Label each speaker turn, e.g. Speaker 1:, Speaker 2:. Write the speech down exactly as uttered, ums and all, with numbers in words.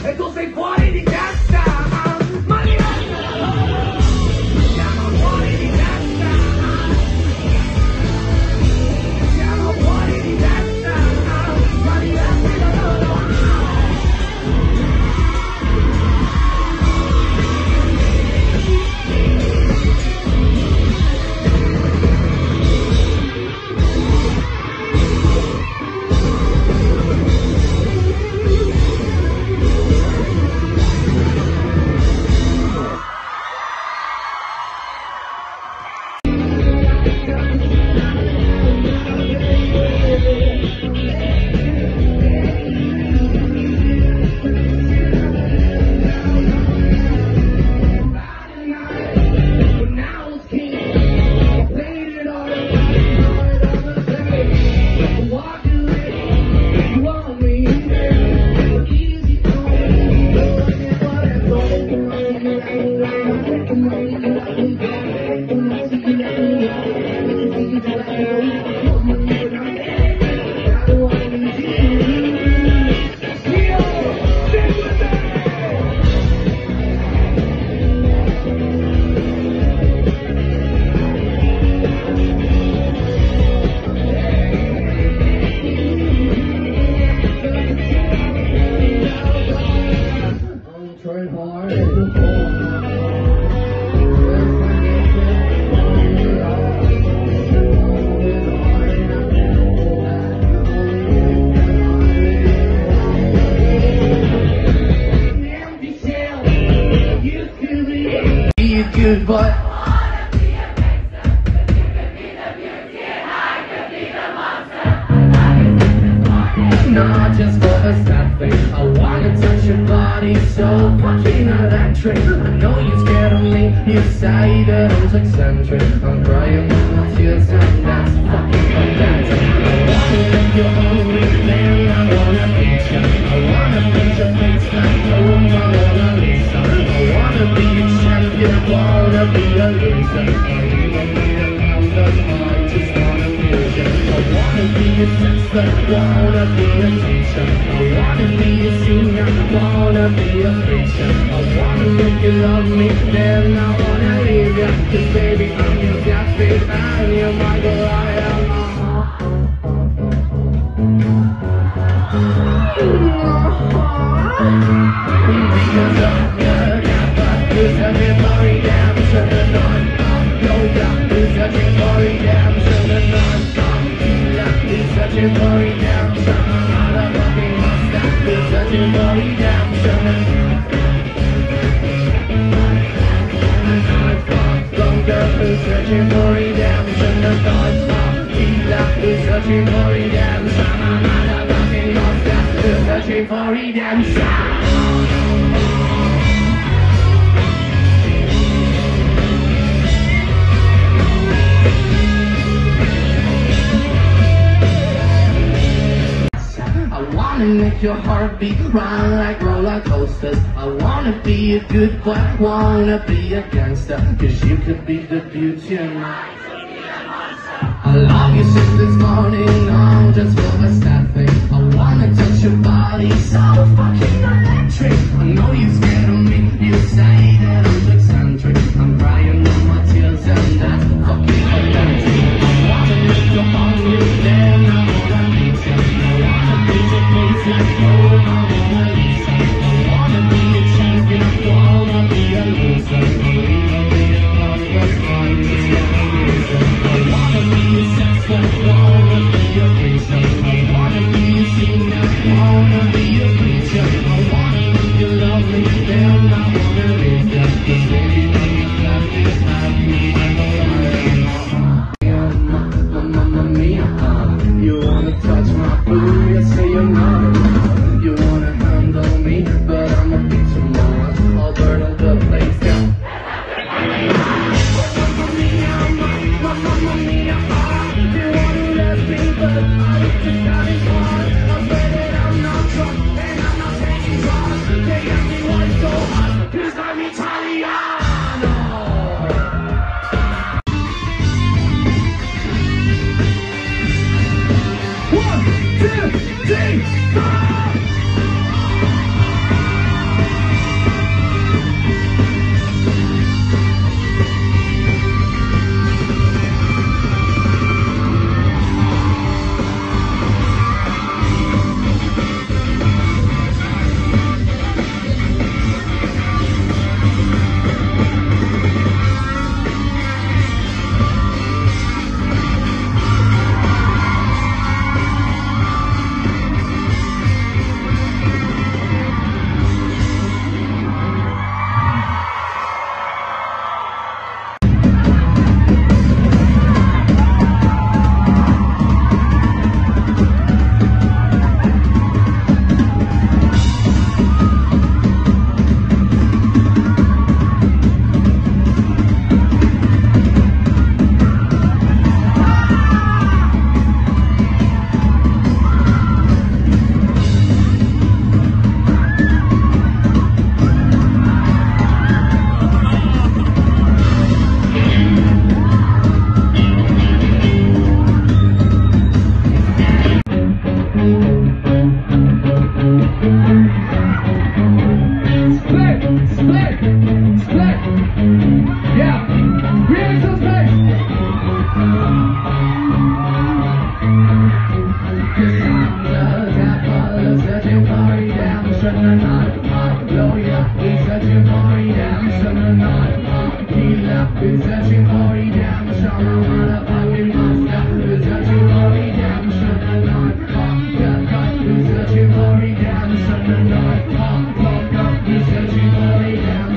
Speaker 1: e tu sei fuori di testa, ma diversa, siamo fuori di testa, siamo fuori di testa, ma diversi da loro. Good, but I wanna be a gangster, but you could be the beauty and I could be the monster. I love you since this morning. Not just for a sad face, I wanna touch your body so fucking electric. I know you're scared of me, you say that I'm eccentric. I'm crying with my tears and that's fucking romantic. I wanna make you hungry, then I wanna eat you. I wanna paint your face like oh my Mona Lisa. I wanna be a champion, I wanna be a loser. I even need a pound of I just wanna lose you. I wanna be a sister, wanna be a teacher. I wanna be a senior, wanna be a preacher. I wanna make you love me, then I wanna leave you. Cause baby I'm your Gatsby and you're my Goliath. Because I'm your Kappa, who's searching for redemption and non-stop yoga, who's searching for redemption and non-stop healer, who's searching for redemption. I'm not a fucking monster, who's searching for redemption and non-stop longer, who's searching for redemption and non-stop healer, who's searching for redemption. I'm not a fucking monster, who's searching for redemption. I wanna make your heartbeat run like roller coasters. I wanna be a good boy, wanna be a gangster. Cause you could be the beauty and I could be a monster. I love you since this morning, I'm just for a sad thing. I wanna touch your body so fucking electric. I know you're scared of me, you say that I'm eccentric. I'm crying all my tears and that's fucking authentic. I wanna make you hungry, then I wanna meet you. I wanna be your face like oh my Mona Lisa. I wanna be a champion, I wanna be a loser. I wanna be a conquest, I just wanna lose it. I wanna be a sister, wanna be a preacher. I wanna be a senior, wanna be a preacher. I wanna make you love me, then I wanna leave you. Cause baby when you love me, I'm Mamma mia, you wanna touch my booty, you say you're not. You wanna handle me, but I'm a bit too much. I'll burn all the place down. Mamma mia, mamma mia, you wanna let me, but I just got it hard. I swear that I'm not drunk, and I'm not taking Split, split, split. Yeah, real to space. Cause I'm the devil searching for redemption and I'm hallelujah. We're searching for redemption and I'm killer. We're searching for redemption. I'm motherfucking monster. We're searching for redemption and I'm conquered. We're searching for redemption and I'm conquered. We're searching for redemption.